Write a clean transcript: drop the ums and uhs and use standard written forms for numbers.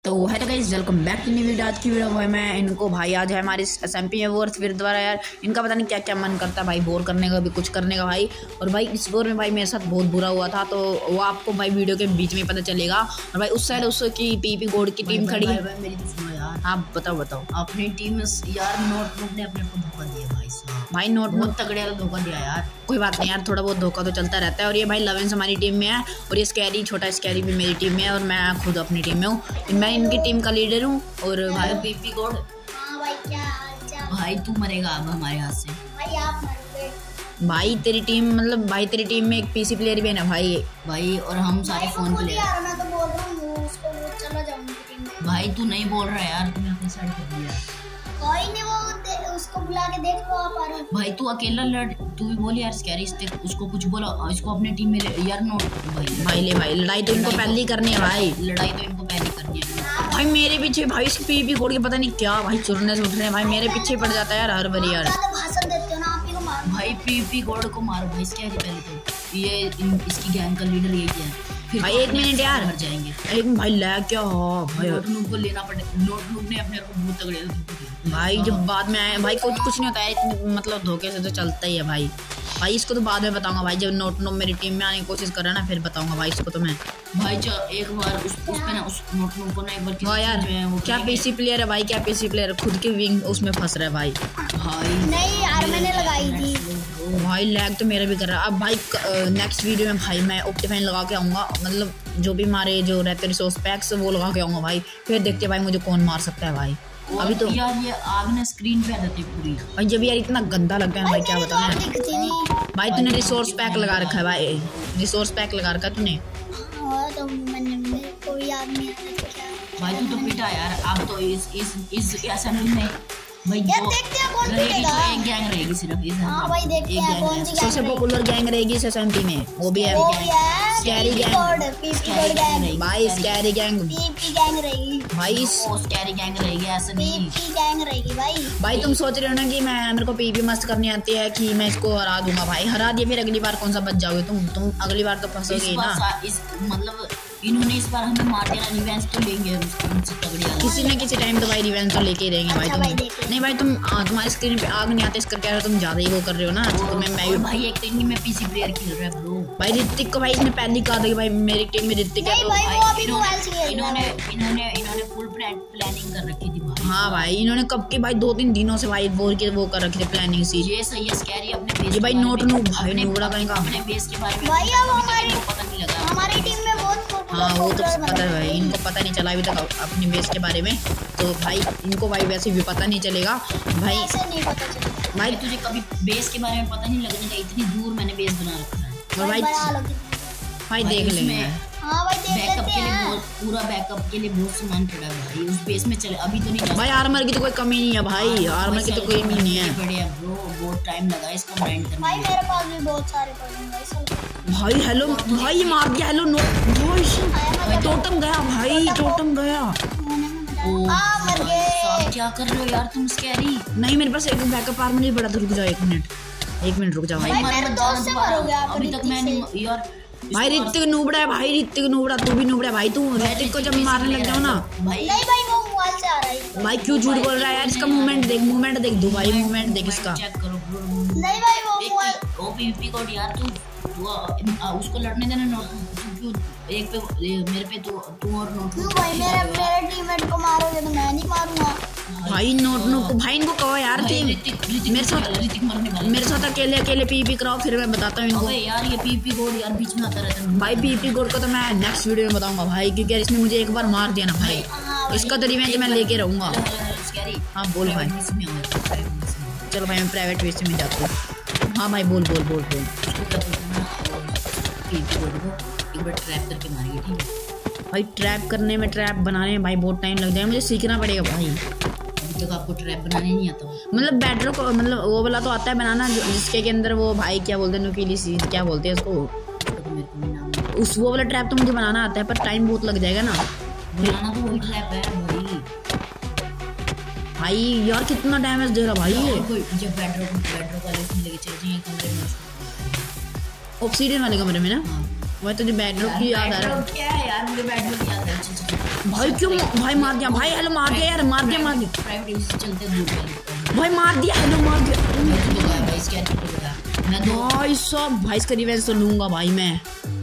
तो है तो guys welcome back to new video. आज की वीडियो में मैं इनको भाई आज है हमारे SMP में वोर फिर दोबारा यार इनका पता नहीं क्या क्या मन करता है भाई बोर करने का भी कुछ करने का भाई। और भाई इस वोर में भाई मेरे साथ बहुत बुरा हुआ था तो वो आपको भाई वीडियो के बीच में पता चलेगा। और भाई उस साइड उसकी पीपी गोड की टीम खड़ी है। मेरी तो सुनो यार, आप बताओ अपनी टीम में यार नोटबुक ने अपने को धोखा दिया भाई साहब। भाई नोटबुक बहुत तगड़े वाला धोखा दिया यार। कोई बात नहीं यार, थोड़ा बहुत धोखा तो चलता रहता है। और ये भाई लवेंस हमारी टीम में है और ये स्कैरी छोटा स्कैरी भी मेरी टीम में है और मैं खुद अपनी टीम में हूँ। मैं इनकी टीम का लीडर हूँ। और भाई पीपी कोड भाई क्या भाई तू मरेगा अब हमारे हाथ से। भाई आप मरोगे। भाई तेरी टीम मतलब भाई तेरी टीम में एक PC प्लेयर भी है ना भाई। और हम सारे फोन पे ले यार मैं तो बोल रहा हूँ उसको चला जाऊंगी टीम में। भाई तू नहीं बोल रहा यार, तूने अपनी साइड कर दिया। कोई नहीं, वो उसको बुला के देख लो आप। आ भाई तू अकेला लड़, तू भी बोल यार स्कैरी उसको कुछ बोला, इसको अपने टीम में ले यार। नोट भाई लड़ाई तो इनको पहले ही करनी है भाई। लड़ाई तो इनको पहले करनी है भाई मेरे पीछे भाई इस पीपी कोड के पता नहीं क्या भाई चुरने से उठ रहे हैं भाई। मेरे पीछे पड़ जाता है यार हर बारी यार। भाषण देते हो ना, आप ही को मारो। भाई पीपी कोड को मारो भाई। स्कैरी पहले तो ये इसकी गैंग का लीडर यही है। फिर भाई एक मिनट यार मर जाएंगे। एक भाई लैग क्या हो भाई। नोटबुक को लेना पड़े। नोटबुक ने अपने को बहुत तगड़े भाई जब बाद में आए भाई कुछ नहीं होता है, मतलब धोखे से तो चलता ही है भाई। भाई इसको तो बाद में बताऊंगा भाई, जब नोट मेरी टीम में आने की कोशिश कर रहा है ना फिर बताऊंगा भाई इसको तो मैं। भाई एक बार उस पे ना उस नोटबुक को ना एक बार वाह यार क्या PC प्लेयर है भाई, क्या PC प्लेयर खुद के विंग उसमें फंस रहा है भाई। भाई नहीं यार मैंने लगाई थी भाई लैग तो मेरा भी कर रहा है। अब भाई नेक्स्ट वीडियो में भाई मैं ऑप्टिफाइन लगा के आऊँगा, मतलब जो भी हमारे जो रहते रिसोर्स पैक्स वो लगा के आऊँगा भाई। फिर देखते भाई मुझे कौन मार सकता है भाई। अभी तो यार ये आग ना स्क्रीन पे आ जाती है पूरी। भाई जब यार इतना गंदा लगता है भाई क्या बताना भाई। तूने रिसोर्स पैक लगा रखा है भाई, रिसोर्स पैक लगा रखा है तूने। तो मैंने कोई याद नहीं आ रहा क्या। भाई तू तो पिटा यार। अब तो इस असेंबली में भाई यार देखते हैं कौन रहेगी पिटेगा। तो एक गैंग रहेगी सिर्फ इस। हाँ भाई देखते हैं कौन सी सबसे पॉपुलर गैंग रहेगी इस SMP में, वो भी है scary gang. PP code gang भाई स्कैरी गैंग पीपी गैंग रहेगी भाई। स्कैरी गैंग रहेगी ऐसा नहीं। पीपी गैंग रहेगी भाई तुम सोच रहे हो ना कि मैं मेरे को PB मस्त करनी आती है कि मैं इसको हरा दूंगा भाई। हरा दिए फिर अगली बार कौन सा बच जाओगे तुम अगली बार तो फंसोगे ना। मतलब इन्होंने इस बार हमें मार दिया, रिवेंज तो लेंगे उनसे तगड़ी वाली। किसी न किसी टाइम तो भाई रिवेंज तो लेके ही रहेंगे भाई। तुम नहीं भाई तुम तुम्हारी स्क्रीन पे आग नहीं आते इसका क्या है, तुम ज्यादा ही वो कर रहे हो ना। मैं भाई एक टीम में PC प्लेयर खेल रहा है ब्रो। भाई ऋतिक को भाई इसने पहली कहा था कि भाई मेरी टीम में ऋतिक है। तो इन्होंने फुल प्लानिंग कर रखी थी भाई। हाँ भाई इन्होंने कब के भाई 2-3 दिनों से भाई वोर के वो कर रखी थी प्लानिंग सी। ये सही है स्कैरी अपने बेस ये भाई नोट नो भाई अपने नोड़ा कहीं का अपने बेस के बारे में भाई अब पता नहीं लगा। हमारी टीम में बहुत हाँ वो तो पता है भाई, इनको पता नहीं चला अभी तक अपने बेस के बारे में। तो भाई इनको भाई वैसे भी पता नहीं चलेगा भाई। ऐसे नहीं पता चलेगा भाई तुझे कभी बेस के बारे में पता नहीं लगने का, इतनी दूर मैंने बेस बना रखा है। और भाई देख लेंगे। हाँ भाई देख बैकअप लेते के लिए हैं। पूरा बैकअप के लिए बहुत सामान पड़ा है भाई। उस बेस में चले अभी तो नहीं जा भाई आर्मर की तो कोई कमी नहीं है भाई, आर्मर की तो कोई कमी नहीं है बढ़िया ब्रो। बहुत टाइम लगा इसको ग्राइंड करने भाई में। मेरे पास भी बहुत सारे पड़े हैं भाई। हेलो भाई ये मार दिया। हेलो नो भाई टोटम गया भाई, टोटम गया। मर गए। साहब क्या कर रहे हो यार तुम स्कैरी। नहीं मेरे पास एक बैकअप आर्मर नहीं पड़ा था। रुक जाओ एक मिनट रुक जाओ भाई। मेरे दोस्त से मरोगे आप अभी तक मैं नहीं यार। भाई ऋतिक नूबड़ा है भाई, ऋतिक नूबड़ा तू भी नूबड़ा है भाई। तू ऋतिक को जब मारने लग जाओ ना भाई। नहीं भाई वो मोबाइल से आ रहा है भाई क्यों झूठ बोल रहा है यार। इसका मूवमेंट देख दो भाई, मूवमेंट देख इसका। चेक करो ब्रो। नहीं भाई वो मोबाइल ओ पीपी कोड यार तू उसको लड़ने देना। नोट क्यों एक पे मेरे पे तू और नोट क्यों भाई मेरे टीममेट को मारोगे तो मैं नहीं मारूंगा भाई। नोट भाई इनको कहो यार टीम मेरे साथ अकेले PB कराओ फिर मैं बताता हूँ इनको। यार ये पीपी कोड यार बीच में आता रहता है भाई PB कोड को तो मैं नेक्स्ट वीडियो में बताऊंगा भाई, क्योंकि यार इसने मुझे एक बार मार दिया ना भाई। इसका तो रिवेंज मैं लेके रहूंगा। हाँ बोल भाई। चलो भाई मैं प्राइवेट वेस्ट में जाता हूँ। हाँ भाई बोल एक बार ट्रैप करके मारिए ठीक है भाई। ट्रैप करने में ट्रैप बनाने में भाई बहुत टाइम लग जाएगा, मुझे सीखना पड़ेगा भाई। अभी तक आपको ट्रैप बनाने नहीं आता। मतलब बैटरों को मतलब वो वाला तो आता है बनाना जिसके के अंदर वो भाई क्या बोलते हैं नुकीली सी क्या बोलते हैं उसको, मेरे को भी नाम उस वो वाला ट्रैप तो मुझे बनाना आता है पर टाइम बहुत लग जाएगा ना। बनाना तो वही ट्रैप है भाई यार कितना डैमेज दे रहा भाई ये। जब बैटरों वाले उसमें लेके चले जाइए कमरे में ऑब्सीडियन वाले कमरे में ना। वही तुझे बैटरोक की याद आ रहा है क्या है यार, मुझे बैटरोक याद है। भाई क्यों भाई मार दिया भाई, हेलो मार दिया यार, मार दिया प्राइवेट चलते दूर भाई, मार दिया, हेलो मार दिया भाई, इसके मैं तो भाई सब, भाई इसका रिवेंज तो लूंगा भाई मैं।